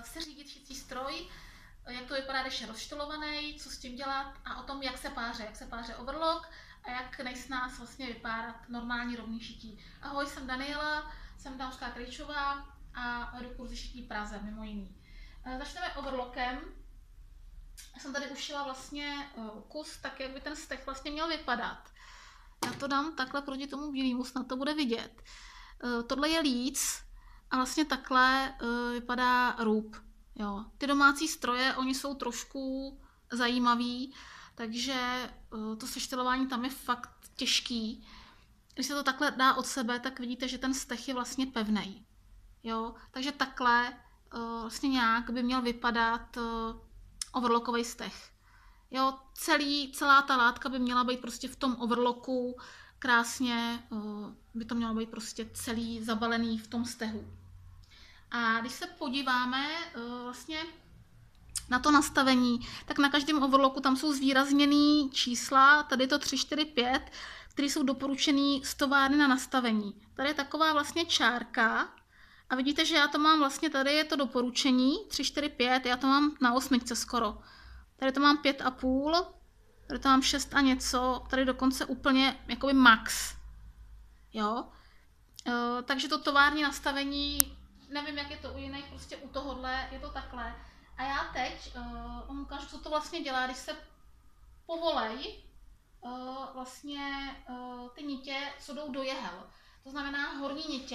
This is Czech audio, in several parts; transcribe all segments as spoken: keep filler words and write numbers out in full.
chce řídit šicí stroj, jak to vypadá, když je rozštylovaný, co s tím dělat a o tom, jak se páře, jak se páře overlock a jak nejsnáz vlastně vypárat normální rovný šití. Ahoj, jsem Daniela, jsem dámská Krejčová a vedu kurzy šití Praze, mimo jiný. Začneme overlockem. Já jsem tady ušila vlastně kus, tak jak by ten steh vlastně měl vypadat. Já to dám takhle proti tomu bílému, snad to bude vidět. Tohle je líc a vlastně takhle vypadá růb. Jo. Ty domácí stroje, oni jsou trošku zajímavý, takže to seštelování tam je fakt těžký. Když se to takhle dá od sebe, tak vidíte, že ten steh je vlastně pevnej. Jo. Takže takhle vlastně nějak by měl vypadat overlockový steh. Jo, celý, celá ta látka by měla být prostě v tom overlocku, krásně by to mělo být prostě celý zabalený v tom stehu. A když se podíváme vlastně na to nastavení, tak na každém overlocku tam jsou zvýrazněný čísla, tady je to tři, čtyři, pět, které jsou doporučený z továrny na nastavení. Tady je taková vlastně čárka a vidíte, že já to mám vlastně, tady je to doporučení, tři, čtyři, pět, já to mám na osmičce skoro. Tady to mám pět a půl, tady to mám šest a něco, tady dokonce úplně jakoby max. Jo? E, takže to tovární nastavení, nevím, jak je to u jiných, prostě u tohohle je to takhle. A já teď uh, ukážu, co to vlastně dělá, když se povolej uh, vlastně uh, ty nitě, co jdou do jehel. To znamená horní nitě.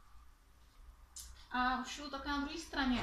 A ušiju také na druhé straně.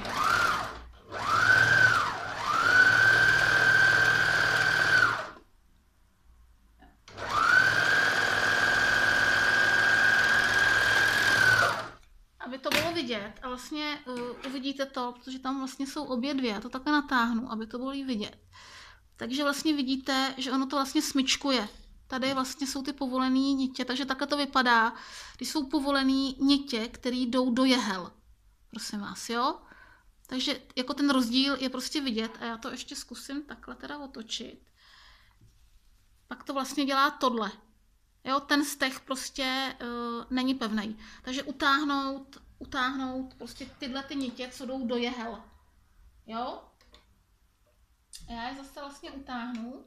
Aby to bylo vidět a vlastně uh, uvidíte to, protože tam vlastně jsou obě dvě, já to takhle natáhnu, aby to bylo vidět. Takže vlastně vidíte, že ono to vlastně smyčkuje. Tady vlastně jsou ty povolené nitě, takže takhle to vypadá, když jsou povolené nitě, které jdou do jehel. Prosím vás, jo? Takže jako ten rozdíl je prostě vidět a já to ještě zkusím takhle teda otočit. Pak to vlastně dělá tohle. Jo, ten steh prostě uh, není pevný. Takže utáhnout, utáhnout prostě tyhle ty nitě, co jdou do jehel. Jo? A já je zase vlastně utáhnu.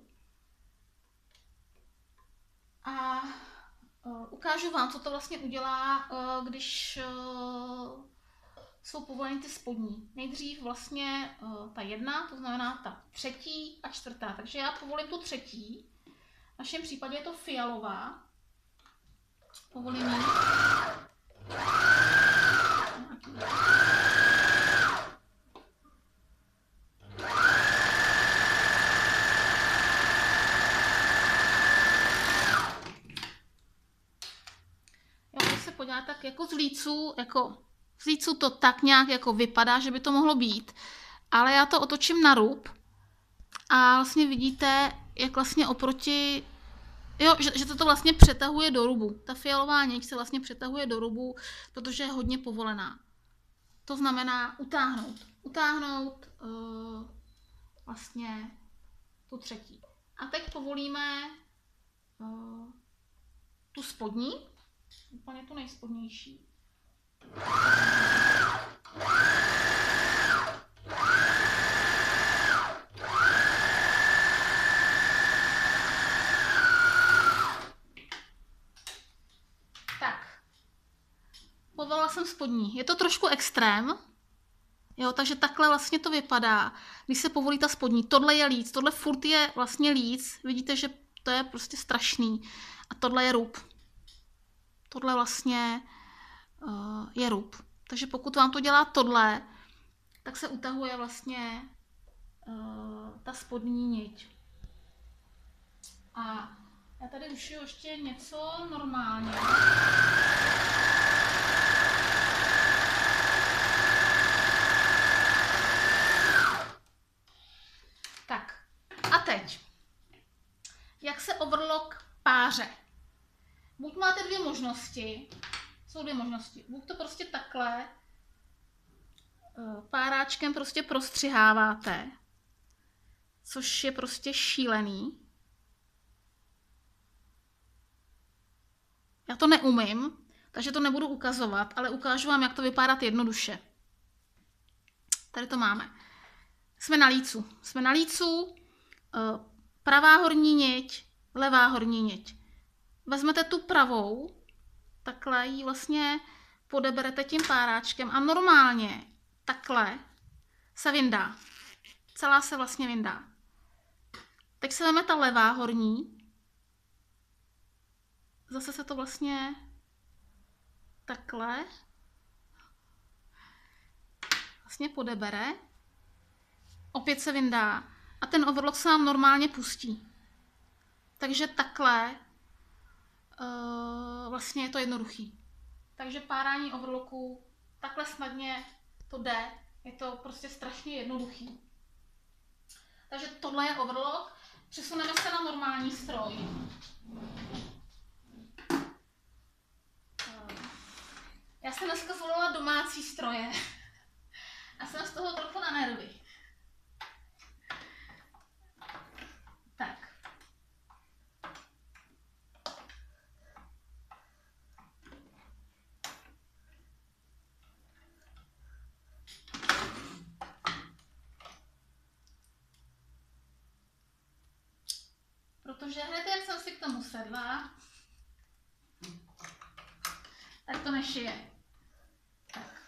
A uh, ukážu vám, co to vlastně udělá, uh, když uh, jsou povoleny ty spodní. Nejdřív vlastně uh, ta jedna, to znamená ta třetí a čtvrtá. Takže já povolím tu třetí. V našem případě je to fialová. Povolení. Jo, když se podíváte, tak jako z líců, jako z líců to tak nějak jako vypadá, že by to mohlo být, ale já to otočím na rub a vlastně vidíte, jak vlastně oproti Jo, že, že to, to vlastně přetahuje do rubu. Ta fialová niť se vlastně přetahuje do rubu, protože je hodně povolená. To znamená utáhnout. Utáhnout uh, vlastně tu třetí. A teď povolíme uh, tu spodní, úplně tu nejspodnější. Povolila jsem spodní. Je to trošku extrém, jo, takže takhle vlastně to vypadá, když se povolí ta spodní. Tohle je líc, tohle furt je vlastně líc, vidíte, že to je prostě strašný. A tohle je rub. Tohle vlastně uh, je rub. Takže pokud vám to dělá tohle, tak se utahuje vlastně uh, ta spodní niť. A já tady ušiju ještě něco normálně. Tak, a teď. Jak se overlock páře? Buď máte dvě možnosti, jsou dvě možnosti. Buď to prostě takhle páráčkem prostě prostřiháváte, což je prostě šílený. Já to neumím, takže to nebudu ukazovat, ale ukážu vám, jak to vypadá jednoduše. Tady to máme. Jsme na lícu. Jsme na lícu, pravá horní niť, levá horní niť. Vezmete tu pravou, takhle ji vlastně podeberete tím páráčkem a normálně takhle se vyndá. Celá se vlastně vyndá. Teď se vezme ta levá horní. Zase se to vlastně takhle vlastně podebere. Opět se vyndá a ten overlock se vám normálně pustí. Takže takhle uh, vlastně je to jednoduchý. Takže párání overlocku takhle snadně to jde. Je to prostě strašně jednoduchý. Takže tohle je overlock. Přesuneme se na normální stroj. Já jsem dneska zvolila domácí stroje. A jsem z toho trochu na nervy. Tak. Protože hned, jak jsem si k tomu sedla, tak to nešije. Tak.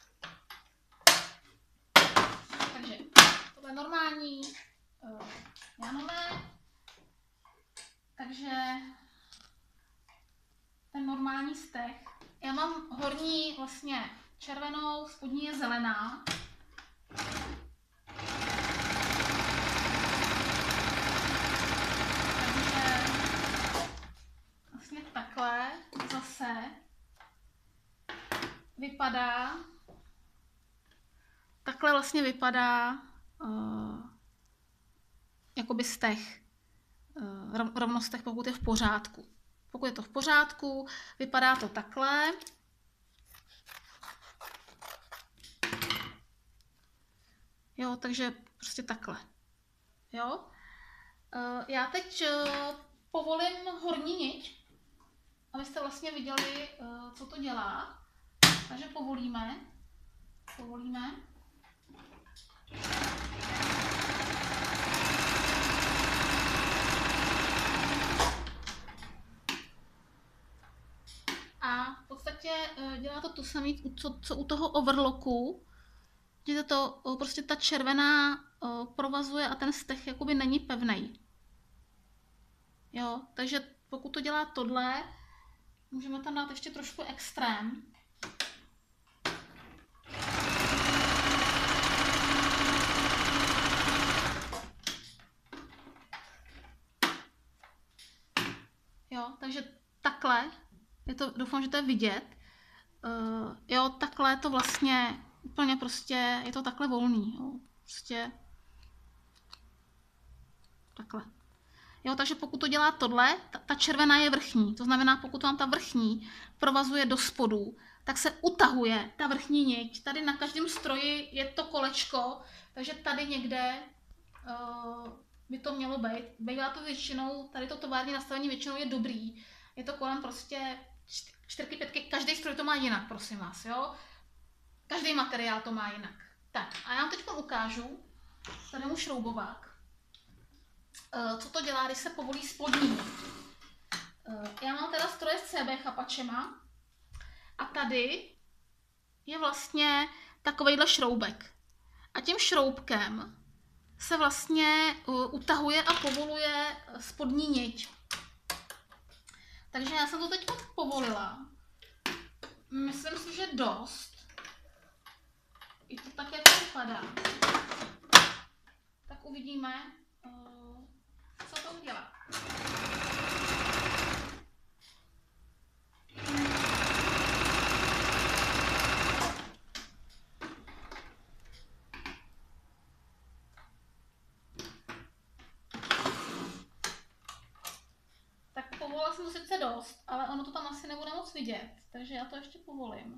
Takže tohle je normální uh, Janové. Takže ten normální steh. Já mám horní vlastně červenou, spodní je zelená. Takže vlastně takhle zase vypadá, takhle vlastně vypadá uh, jakoby steh, uh, rovnostech, pokud je v pořádku. Pokud je to v pořádku, vypadá to takhle. Jo, takže prostě takhle. Jo. Uh, já teď uh, povolím horní niť, abyste vlastně viděli, uh, co to dělá. Takže povolíme. Povolíme. A v podstatě dělá to to samé, co, co u toho overlocku. Vidíte to, prostě ta červená provazuje a ten steh jakoby není pevnej. Jo, takže pokud to dělá tohle, můžeme tam dát ještě trošku extrém. Jo, takže takhle, je to, doufám, že to je vidět, uh, jo, takhle to vlastně úplně prostě, je to takhle volný, jo, prostě takhle. Jo, takže pokud to dělá tohle, ta, ta červená je vrchní, to znamená, pokud vám ta vrchní provazuje do spodu, tak se utahuje ta vrchní niť. Tady na každém stroji je to kolečko, takže tady někde uh, by to mělo být. Bývá to většinou, tady to tovární nastavení většinou je dobrý. Je to kolem prostě čtyřky, pětky, každý stroj to má jinak, prosím vás, jo. Každý materiál to má jinak. Tak, a já vám teď ukážu, tady mu šroubovák. Uh, co to dělá, když se povolí spodní. Uh, já mám teda stroje s C B chapačema a tady je vlastně takovejhle šroubek. A tím šroubkem se vlastně uh, utahuje a povoluje spodní niť. Takže já jsem to teď povolila. Myslím si, že dost. I to tak, jak to vypadá. Tak uvidíme, uh, co to udělá. Tak povolila jsem to sice dost, ale ono to tam asi nebude moc vidět, takže já to ještě povolím.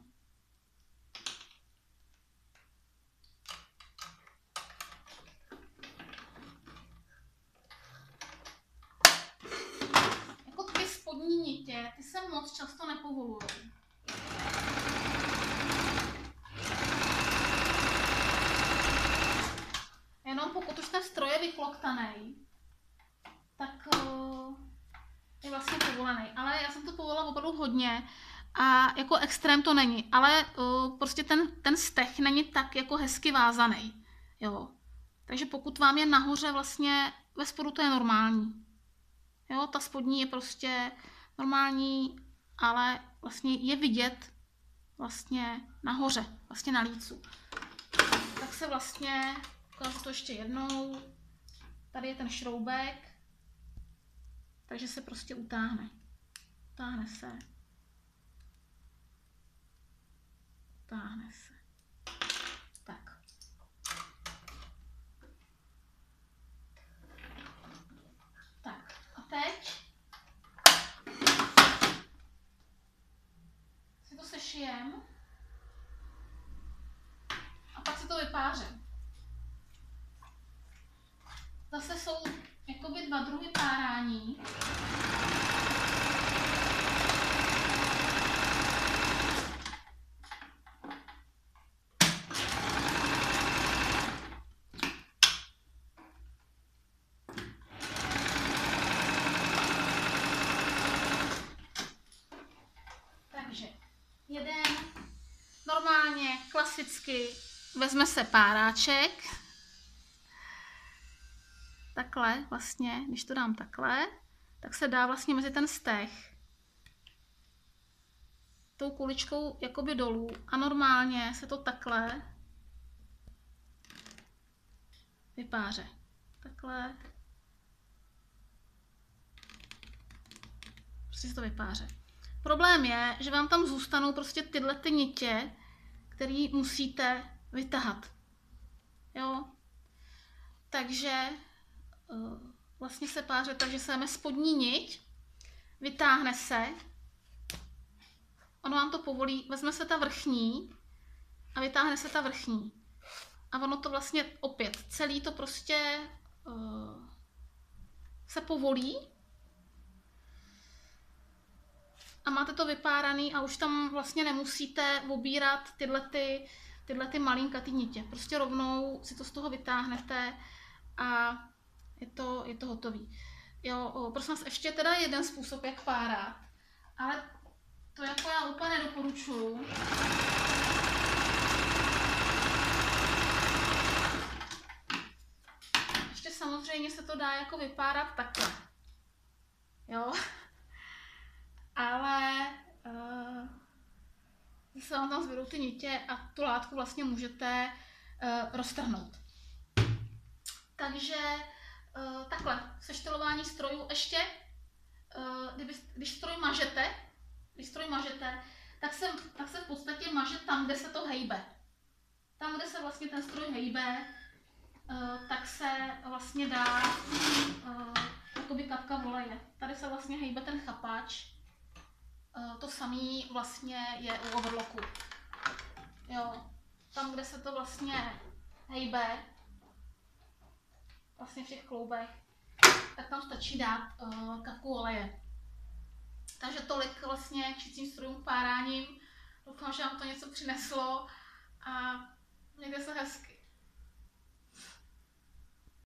Spodní nitě, ty se moc často nepovolují. vykloktaný, tak uh, je vlastně povolený. Ale já jsem to povolila opravdu hodně a jako extrém to není. Ale uh, prostě ten, ten steh není tak jako hezky vázaný. Jo. Takže pokud vám je nahoře vlastně, ve spodu to je normální. Jo, ta spodní je prostě normální, ale vlastně je vidět vlastně nahoře, vlastně na lícu. Tak se vlastně, ukážu to ještě jednou, tady je ten šroubek, takže se prostě utáhne. Utáhne se. Utáhne se. Tak. Tak a teď si to sešijem a pak si to vypářím. Zase jsou jakoby dva druhy párání. Takže jeden normálně, klasicky, vezme se páráček. Takhle vlastně, když to dám takhle, tak se dá vlastně mezi ten steh tou kuličkou jakoby dolů a normálně se to takhle vypáře. Takhle. Prostě se to vypáře. Problém je, že vám tam zůstanou prostě tyhle ty nitě, které musíte vytahat. Jo? Takže vlastně se páře tak, že se dáme spodní niť, vytáhne se, ono vám to povolí, vezme se ta vrchní a vytáhne se ta vrchní. A ono to vlastně opět, celý to prostě uh, se povolí a máte to vypáraný a už tam vlastně nemusíte obírat tyhle, ty, tyhle ty malinkatý nitě. Prostě rovnou si to z toho vytáhnete a je to, je to hotový. Jo, o, prosím vás, ještě teda jeden způsob, jak párat, ale to jako já úplně nedoporučuju. Ještě samozřejmě se to dá jako vypárat takhle. Jo. Ale uh, se vám tam zbydou ty nitě a tu látku vlastně můžete uh, roztrhnout. Takže uh, takhle, seštelování strojů ještě, uh, kdyby, když stroj mažete, když stroj mažete, tak se, tak se v podstatě maže tam, kde se to hejbe. Tam, kde se vlastně ten stroj hejbe, uh, tak se vlastně dá uh, jakoby kapka voleje. Tady se vlastně hejbe ten chapáč. Uh, to samé vlastně je u overlocku. Jo, tam, kde se to vlastně hejbe, vlastně v těch kloubech, tak tam stačí dát uh, kapku oleje. Takže tolik vlastně k šicím strojům, páráním. Doufám, že vám to něco přineslo a mějte se hezky.